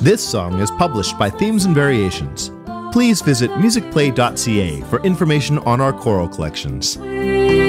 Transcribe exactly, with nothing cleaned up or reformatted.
This song is published by Themes and Variations. Please visit musicplay dot c a for information on our choral collections.